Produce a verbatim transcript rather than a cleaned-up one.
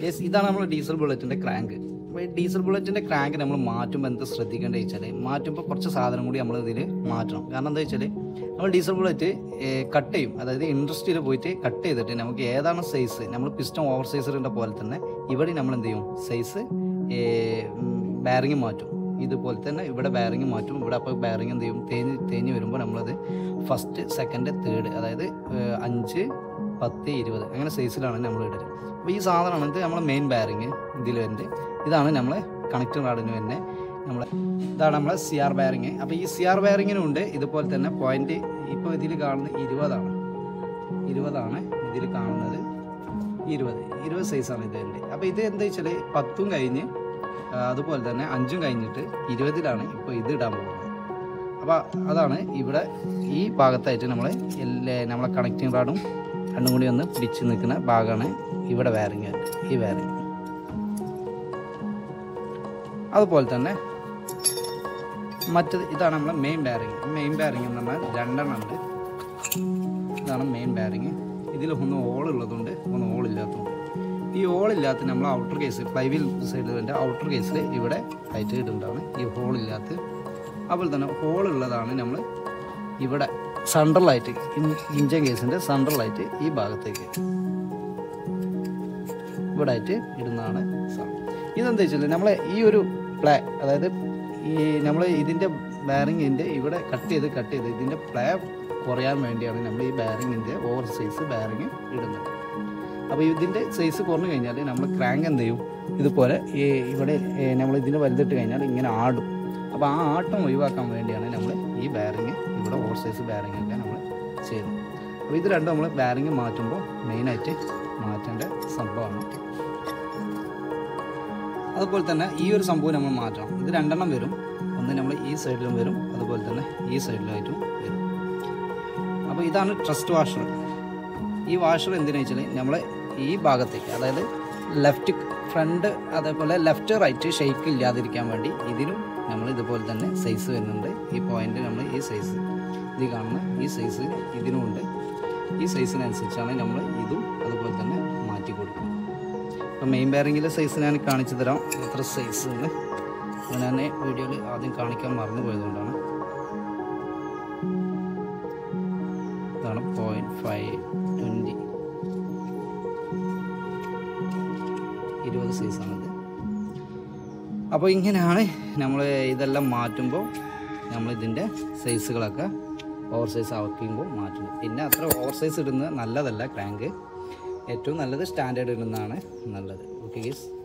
Yes, ഇതാണ് നമ്മൾ diesel ബുള്ളറ്റിൻ്റെ crank. അപ്പോൾ ഈ ഡീസൽ ബുള്ളറ്റിൻ്റെ ക്രാങ്ക് നമ്മൾ മാറ്റുമ്പോൾ എന്ത് ശ്രദ്ധിക്കേണ്ടത് വെച്ചാൽ, മാറ്റുമ്പോൾ കുറച്ച് സാധനം കൂടി നമ്മൾ ഇതിൽ മാറ്റണം. കാരണം എന്താ വെച്ചാൽ നമ്മൾ ഡീസൽ ബുള്ളറ്റ് കട്ട് ചെയ്യും, അതായത് ഇൻഡസ്ട്രിയിൽ പോയിട്ട് കട്ട് ചെയ്തിട്ട് നമുക്ക് ഏതാണ് സൈസ്, നമ്മൾ പിസ്റ്റൺ ഓവർ സൈസറിൻ്റെ പോലെ തന്നെ ഇവിടെ നമ്മൾ എന്ത് ചെയ്യും, സൈസ് ബാരിങ് മാറ്റും. ഇതുപോലെ തന്നെ ഇവിടെ ബാരിങ് മാറ്റും. ഇവിടെ അപ്പോൾ ബാരിങ് എന്ത് ചെയ്യും, തേഞ്ഞ് തേഞ്ഞ് വരുമ്പോൾ നമ്മളത് ഫസ്റ്റ് സെക്കൻഡ് തേർഡ്, അതായത് അഞ്ച് പത്ത് ഇരുപത് അങ്ങനെ സൈസിലാണ് നമ്മൾ ഇടല്. അപ്പോൾ ഈ സാധനമാണ് ഇത് നമ്മളെ മെയിൻ ബാരിങ് ഇതിൽ വരുന്നത്. ഇതാണ് നമ്മളെ കണക്റ്റിംഗ് റാഡിന് തന്നെ നമ്മളെ ഇതാണ് നമ്മളെ സി ആർ ബാരിങ്. അപ്പോൾ ഈ സി ആർ ബാരിങ്ങിനുണ്ട് ഇതുപോലെ തന്നെ പോയിന്റ്. ഇപ്പോൾ ഇതിൽ കാണുന്നത് ഇരുപതാണ് ഇരുപതാണ് ഇതിൽ കാണുന്നത് ഇരുപത് ഇരുപത് സൈസാണ് ഇത് എൻ്റെ. അപ്പോൾ ഇത് എന്താ വെച്ചാൽ പത്തും കഴിഞ്ഞ് അതുപോലെ തന്നെ അഞ്ചും കഴിഞ്ഞിട്ട് ഇരുപതിലാണ് ഇപ്പോൾ ഇത് ഇടാൻ പോകുന്നത്. അപ്പോൾ അതാണ് ഇവിടെ ഈ ഭാഗത്തായിട്ട് നമ്മളെ എല്ലാ നമ്മളെ കണക്റ്റിംഗ് റാഡും രണ്ടും കൂടി ഒന്ന് പിടിച്ച് നിൽക്കുന്ന ഭാഗമാണ് ഇവിടെ വയറിങ്, ഈ വയറിങ്. അതുപോലെ തന്നെ മറ്റത് ഇതാണ് നമ്മളെ മെയിൻ ബാരിങ്. മെയിൻ ബാരിങ് എന്ന് പറഞ്ഞാൽ രണ്ടെണ്ണം ഉണ്ട്. ഇതാണ് മെയിൻ ബാരിങ്. ഇതിൽ ഒന്ന് ഓളുള്ളതുണ്ട്, ഒന്ന് ഓളില്ലാത്തതുണ്ട്. ഈ ഓളില്ലാത്ത നമ്മൾ ഔട്ടർ കേസ് ഫ്ലൈവീൽ സൈഡിൽ ഔട്ടർ കേസിൽ ഇവിടെ ആയിട്ട് ഇടുന്നതാണ് ഈ ഹോളില്ലാത്ത. അതുപോലെ തന്നെ ഹോളുള്ളതാണ് നമ്മൾ ഇവിടെ സെൻട്രലായിട്ട് ഇഞ്ചൻ കേസിൻ്റെ സെൻട്രലായിട്ട് ഈ ഭാഗത്തേക്ക് ഇവിടെ ആയിട്ട് ഇടുന്നതാണ് സാധനം. ഇതെന്താ വെച്ചാൽ നമ്മളെ ഈ ഒരു പ്ലേ, അതായത് ഈ നമ്മൾ ഇതിൻ്റെ ബാരിങ്ങിൻ്റെ ഇവിടെ കട്ട് ചെയ്ത് കട്ട് ചെയ്ത് ഇതിൻ്റെ പ്ലേ കുറയാൻ വേണ്ടിയാണ് നമ്മൾ ഈ ബാരിങ്ങിൻ്റെ ഓവർ സൈസ് ബാരിങ് ഇടുന്നത്. അപ്പോൾ ഇതിൻ്റെ സൈസ് കുറഞ്ഞു കഴിഞ്ഞാൽ നമ്മൾ ക്രാങ്ക് എന്ത് ചെയ്യും, ഇതുപോലെ ഈ ഇവിടെ നമ്മൾ ഇതിന് വലുതിട്ട് കഴിഞ്ഞാൽ ഇങ്ങനെ ആടും. അപ്പോൾ ആ ആട്ടം ഒഴിവാക്കാൻ വേണ്ടിയാണ് നമ്മൾ ഈ ബാരിങ് ഇവിടെ ഓവർ സൈസ് ബാരിങ്ങൊക്കെ നമ്മൾ ചെയ്യുന്നത്. അപ്പോൾ ഇത് രണ്ടും നമ്മൾ ബാരിങ് മാറ്റുമ്പോൾ മെയിനായിട്ട് മാറ്റേണ്ട സംഭവമാണ്. അതുപോലെ തന്നെ ഈ ഒരു സംഭവം നമ്മൾ മാറ്റണം. ഇത് രണ്ടെണ്ണം വരും, ഒന്ന് നമ്മൾ ഈ സൈഡിലും വരും, അതുപോലെ തന്നെ ഈ സൈഡിലായിട്ടും വരും. അപ്പോൾ ഇതാണ് ട്രസ്റ്റ് വാഷർ. ഈ വാഷർ എന്തിനാ വെച്ചാൽ നമ്മൾ ഈ ഭാഗത്തേക്ക്, അതായത് ലെഫ്റ്റ് ഫ്രണ്ട് അതേപോലെ ലെഫ്റ്റ് റൈറ്റ് ഷെയ്ക്ക് ഇല്ലാതിരിക്കാൻ വേണ്ടി ഇതിനും നമ്മൾ ഇതുപോലെ തന്നെ സൈസ് വരുന്നുണ്ട്. ഈ പോയിന്റ് നമ്മൾ ഈ സൈസ് ഇത് കാണുന്ന ഈ സൈസ് ഇതിനുമുണ്ട്. ഈ സൈസിനനുസരിച്ചാണ് നമ്മൾ ഇതും അതുപോലെ തന്നെ മാറ്റി കൊടുക്കുന്നത്. അപ്പോൾ മെയിൻ ബാരിങ്ങിലെ സൈസ് ഞാൻ കാണിച്ചു തരാം, എത്ര സൈസ് എന്ന്. ഞാൻ വീഡിയോയിൽ ആദ്യം കാണിക്കാൻ മറന്നു പോയതുകൊണ്ടാണ്. ഇതാണ് പോയിൻറ്റ് ഫൈവ് ട്വൻറ്റി ഇരുപത് സൈസാണിത്. അപ്പോൾ ഇങ്ങനെയാണ് നമ്മൾ ഇതെല്ലാം മാറ്റുമ്പോൾ നമ്മളിതിൻ്റെ സൈസുകളൊക്കെ ഓവർ സൈസ് ആക്കുമ്പോൾ മാറ്റുന്നത്. പിന്നെ അത്ര ഓവർ സൈസ് ഇടുന്നത് നല്ലതല്ല ക്രാങ്ക്. ഏറ്റവും നല്ലത് സ്റ്റാൻഡേർഡ് ഇടുന്നതാണ് നല്ലത്. Okay guys.